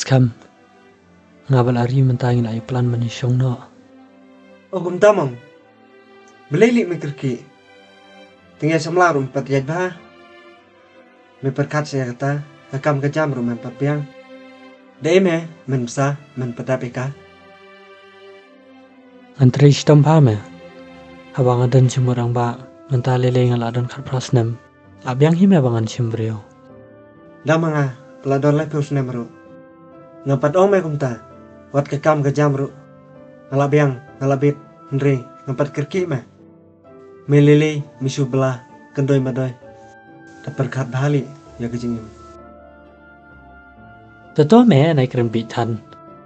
Skam ngabal ari mentangin ay plan manisyong no. Ogum tamam. Beleli mikirki. Tinggal semlarum patiaj bah. Meperkat saya kata, kakam kejam rumah papiang. Deme mensa menpatapika. Antri istom pame. Abang adan simurang ba mentalele ngal adan karprasnem. Abiang hime abangan simbrio. Damanga peladon lepus nemru. Ngapat ome kumta. Wat kakam kejam ru. Ngalabiang ngalabit Henry ngapat kirki mah. Melili misu belah kendoi madoi. Dapat bahali ya kejingim. Teto me naik rembit tan.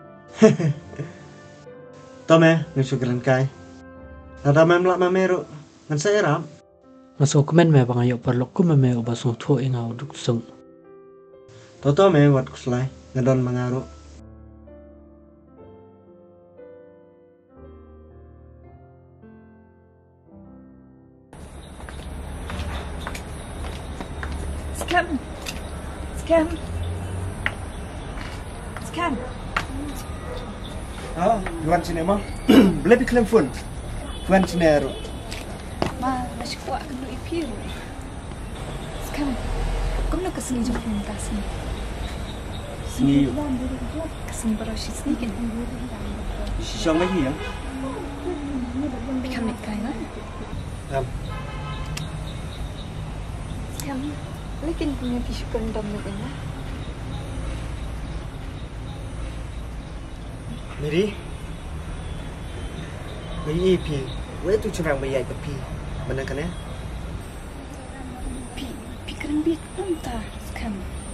Tome misu keren kai. Ada memlak mameru ngan saya ram. Masuk komen me bang ayo perlok ku me ubasung tu inga uduk sung. Toto me wat kuslai ngadon mengaru. Scam. Oh, Fuan Cinema. Beli klaim Fuan. Fuan Cinero. Ma, masih kuat kena ipir. Scam. Kau nak kesini jumpa minta sini. Sini. Kesini beroshi sini kan. Sisong lagi ya. Bikam nik kai na. Scam. Lekin punya tisu kendam lagi na. Miri. Miri pi. Wei tu cerang bayai tapi. Mana kan ya? Pi keren bit entah. Scam.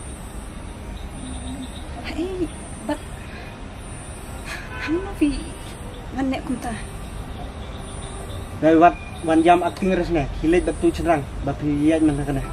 Hai, but hamno pi nganek kunta. Dari wat wan jam acting resne. Hilet batu cerang. Bapi yai mana kan ya?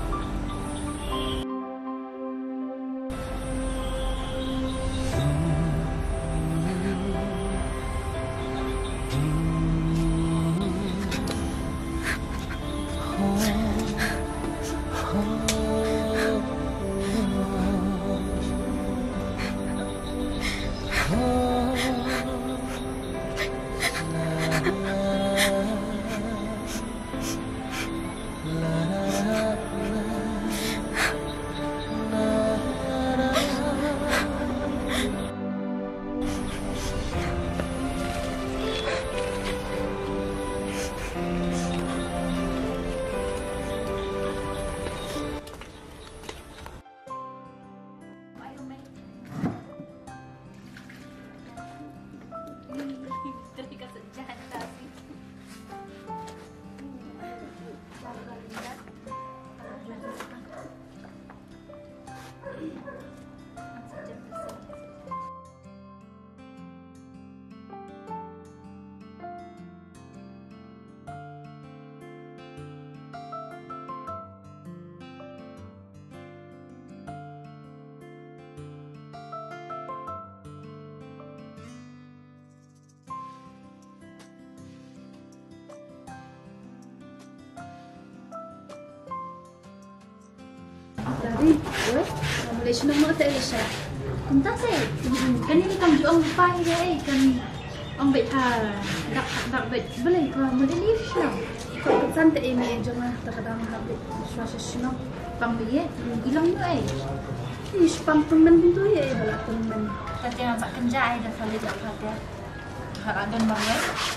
Dari, Malaysia nama tak Malaysia. Entah saya, kan ini kami jual pai deh, kami ambil dak bet boleh kalau Malaysia. Kalau santai ini jangan terkadang habis suasa sino pambiye hilang tu Ini spam temen tu balak temen. Tapi nampak kenjai dah kalau dia kata. Hak dan bangai.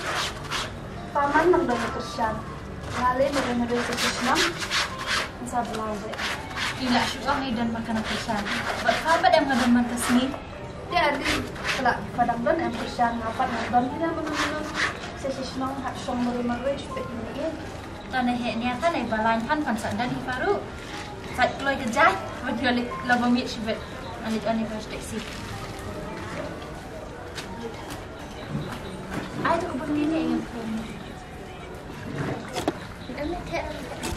Paman nang dah kerjaan. Lalu mereka sesuatu masa belajar. Gila syukur ni dan makan kerjaan. Buat apa yang ada mata sini? Dia ada kelak padang dan yang kerjaan apa dan dia mengenal sesuatu hak song merumarai sepet ini. Tanah ni akan naik balan pan sadar di baru. Saat keluar kerja, berdua laba miet sebet. Anik pas taksi. Ay tu kebun ini yang pun. Ini tak.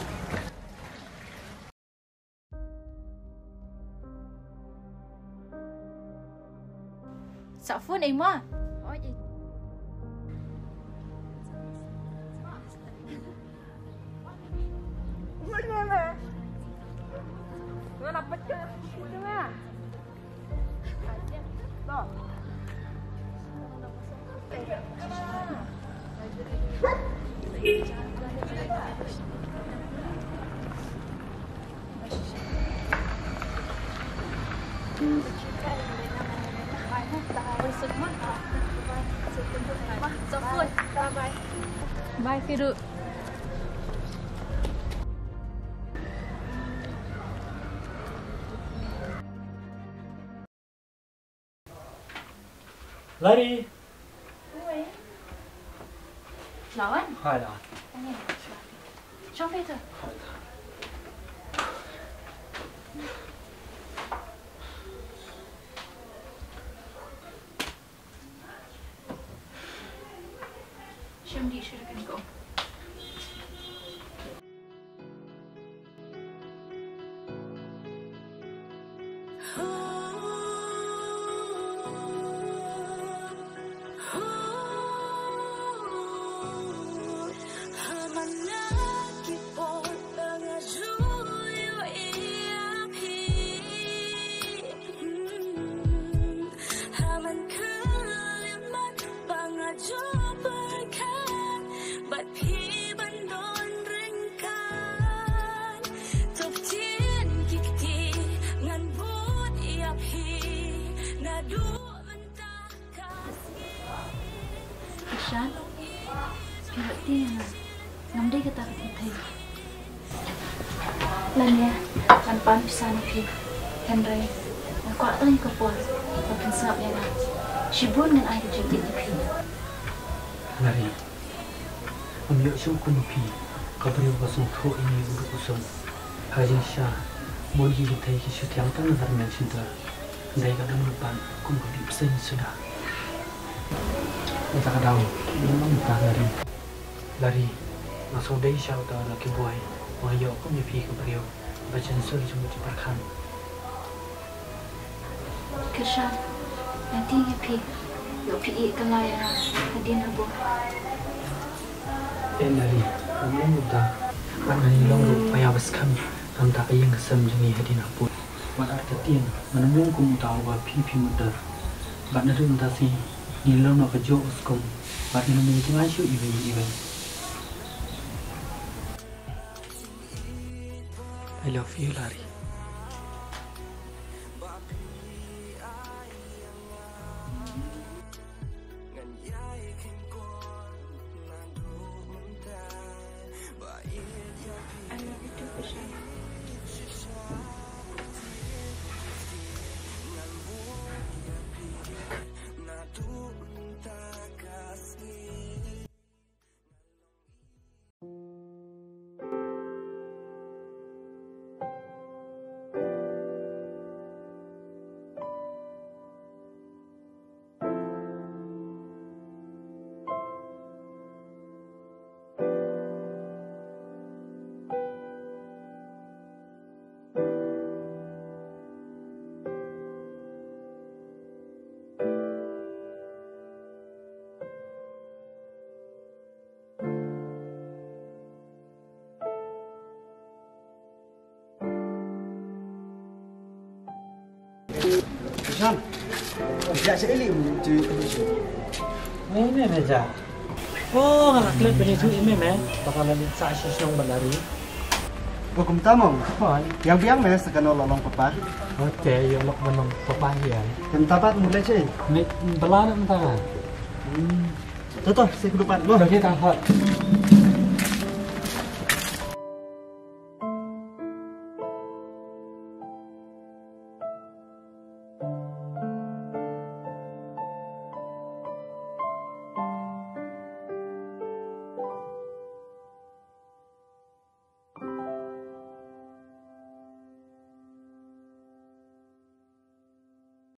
Sạc phun ấy mà. Mana? Mana pecah? Itu mah. Bye, Firu. Lari. Lawan? Hai lah. Siapa itu?兄弟是跟狗。Shan, kira dia ngambil kata kita. Lainnya, tanpa bisa nabi, Henry, aku akan kepol, bukan sebabnya lah. Shibun dengan air jadi nabi. Lari. Ambil syukur nabi. Kau beri pasang tu ini untuk usung. Hajin Shah, boleh kita ikut syutiang tanah darmian cinta. Dari kadang lupa, kau beri pesan sudah. Kita kadang memang tak lari masuk dari syau tahu lagi buai wahyu aku mimpi kebriau baca suri cuma diperkan Keshan nanti mimpi yuk pi kelaya hadiah nabu lari kamu muda karena ini long payah beskam anda ayang kesam jengi hadiah nabu buat arti tiang menemung kamu tahu apa pipi muda buat nadu mutasi Nilong nak kerja uskom, buat nilong itu asyik event. I love you, Lari. Shan, sejak sekali mencuri komisi. Ini meja. Oh, kalau kalian punya tu ini meh, bakalan saksi senang berlari. Hukum tamam. Yang biang mes tekan lolong papa. Okey, yang lok menang papaya. Yang tapat mulai sih. Ni berlari entah. Tuh, saya ke depan. Bagi tak hot.